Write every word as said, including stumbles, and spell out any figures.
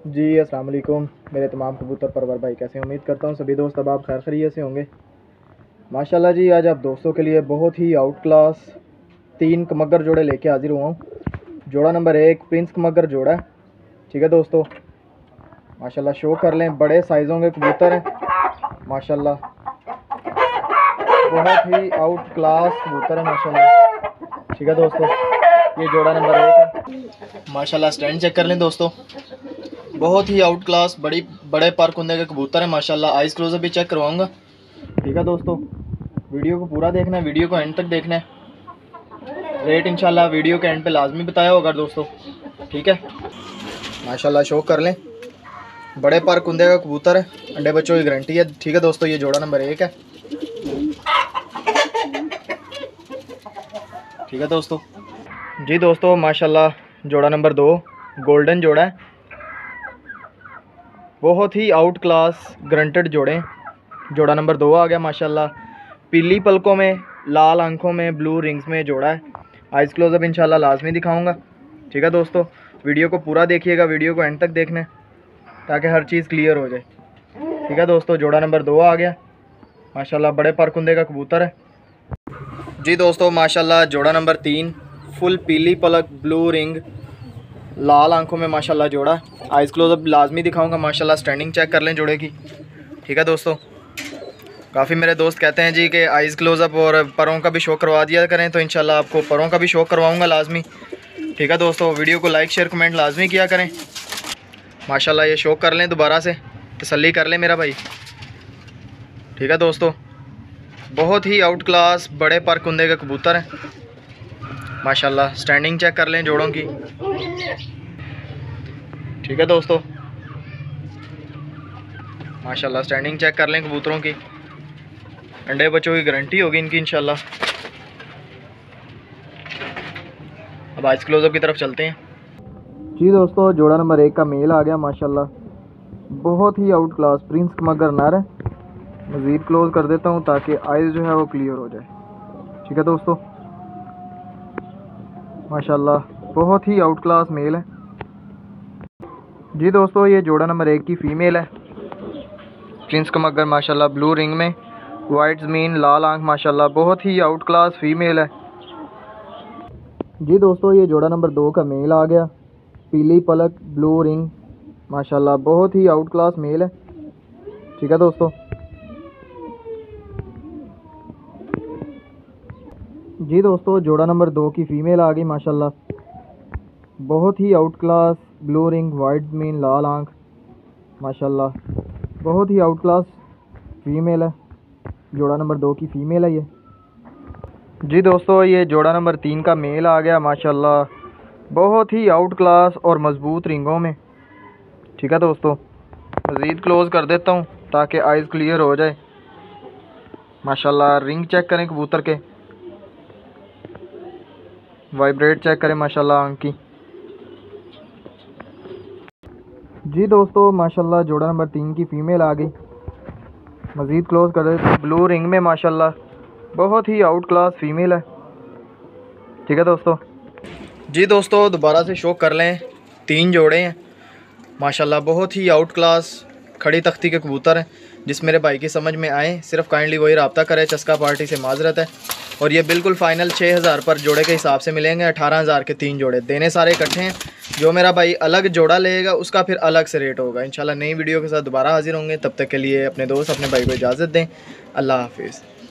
जी अस्सलाम वालेकुम मेरे तमाम कबूतर परवर भाई, कैसे उम्मीद करता हूँ सभी दोस्त अब आप खैर खैरियत से होंगे। माशाल्लाह जी, आज आप दोस्तों के लिए बहुत ही आउट क्लास तीन कमगर जोड़े लेके हाजिर हुआ हूँ। जोड़ा नंबर एक प्रिंस कमगर जोड़ा है, ठीक है दोस्तों। माशाल्लाह शो कर लें, बड़े साइज़ों के कबूतर हैं माशाल्लाह, बहुत ही आउट क्लास कबूतर है माशाल्लाह, ठीक है दोस्तों। ये जोड़ा नंबर एक है माशाल्लाह। स्टैंड चेक कर लें दोस्तों, बहुत ही आउट क्लास बड़ी बड़े पर कुंदे के कबूतर है माशाल्लाह। आइस क्लोजअप भी चेक करवाऊंगा, ठीक है दोस्तों। वीडियो को पूरा देखना है, वीडियो को एंड तक देखना है। रेट इंशाल्लाह वीडियो के एंड पे लाजमी बताया होगा दोस्तों, ठीक है। माशाल्लाह शो कर लें, बड़े पर कुंदे का कबूतर है, अंडे बच्चों की गारंटी है, ठीक है दोस्तों। ये जोड़ा नंबर एक है, ठीक है दोस्तों। जी दोस्तों माशाल्लाह जोड़ा नंबर दो गोल्डन जोड़ा है, बहुत ही आउट क्लास ग्रंटेड जोड़े। जोड़ा नंबर दो आ गया माशाल्लाह, पीली पलकों में, लाल आंखों में, ब्लू रिंग्स में जोड़ा है। आइस क्लोजअप इंशाल्लाह लाजमी दिखाऊंगा, ठीक है दोस्तों। वीडियो को पूरा देखिएगा, वीडियो को एंड तक देखना है ताकि हर चीज़ क्लियर हो जाए, ठीक है दोस्तों। जोड़ा नंबर दो आ गया माशाल्लाह, बड़े परकुंदे का कबूतर है। जी दोस्तों माशाल्लाह जोड़ा नंबर तीन फुल पीली पलक, ब्लू रिंग, लाल आंखों में माशाल्लाह जोड़ा। आइस क्लोजअप लाजमी दिखाऊंगा माशाल्लाह। स्टैंडिंग चेक कर लें जोड़े की, ठीक है दोस्तों। काफ़ी मेरे दोस्त कहते हैं जी कि आइस क्लोजअप और परों का भी शो करवा दिया करें, तो इंशाल्लाह आपको परों का भी शो करवाऊंगा लाजमी, ठीक है दोस्तों। वीडियो को लाइक शेयर कमेंट लाजमी किया करें माशाल्लाह। ये शो कर लें दोबारा से, तसल्ली कर लें मेरा भाई, ठीक है दोस्तों। बहुत ही आउट क्लास बड़े पर कुंदे के कबूतर हैं माशाल्लाह। स्टैंडिंग चेक कर लें जोड़ों की, ठीक है दोस्तों। माशाल्लाह स्टैंडिंग चेक कर लें कबूतरों की, अंडे बच्चों की गारंटी होगी इनकी इंशाल्लाह। अब आइस क्लोजअप की तरफ चलते हैं। जी दोस्तों जोड़ा नंबर एक का मेल आ गया माशाल्लाह, बहुत ही आउट क्लास प्रिंस मगर नर है। मज़ीद क्लोज कर देता हूँ ताकि आइस जो है वो क्लियर हो जाए, ठीक है दोस्तों। माशाल्लाह बहुत ही आउट क्लास मेल है। जी दोस्तों ये जोड़ा नंबर एक की फ़ीमेल है, प्रिंस कमगर माशाल्लाह, ब्लू रिंग में, वाइट ज़मीन, लाल आंख माशाल्लाह, बहुत ही आउट क्लास फ़ीमेल है। जी दोस्तों ये जोड़ा नंबर दो का मेल आ गया, पीली पलक, ब्लू रिंग माशाल्लाह, बहुत ही आउट क्लास मेल है, ठीक है दोस्तों। जी दोस्तों जोड़ा नंबर दो की फ़ीमेल आ गई माशाल्लाह, बहुत ही outclass blue ring, white ज़मीन, लाल आंख माशाल्लाह, बहुत ही आउट क्लास फ़ीमेल है। जोड़ा नंबर दो की फ़ीमेल है ये। जी दोस्तों ये जोड़ा नंबर तीन का मेल आ गया माशाल्लाह, बहुत ही आउट क्लास और मज़बूत रिंगों में, ठीक है दोस्तों। मज़ीद क्लोज़ कर देता हूँ ताकि आइज़ क्लियर हो जाए माशाल्लाह। रिंग चेक करें कबूतर के, वाइब्रेट चेक करें माशाल्लाह आंख की। जी दोस्तों माशाल्लाह जोड़ा नंबर तीन की फ़ीमेल आ गई, मज़ीद क्लोज़ कर देते हैं। ब्लू रिंग में माशाल्लाह, बहुत ही आउट क्लास फ़ीमेल है, ठीक है दोस्तों। जी दोस्तों दोबारा से शो कर लें, तीन जोड़े हैं माशाल्लाह, बहुत ही आउट क्लास खड़ी तख्ती के कबूतर हैं। जिस मेरे भाई की समझ में आए सिर्फ काइंडली वही रब्ता करे, चस्का पार्टी से माजरत है। और ये बिल्कुल फ़ाइनल छः हज़ार पर जोड़े के हिसाब से मिलेंगे, अठारह हज़ार के तीन जोड़े देने सारे इकट्ठे हैं। जो मेरा भाई अलग जोड़ा लेगा उसका फिर अलग से रेट होगा इंशाल्लाह। नई वीडियो के साथ दोबारा हाजिर होंगे, तब तक के लिए अपने दोस्त अपने भाई को इजाज़त दें। अल्लाह हाफिज़।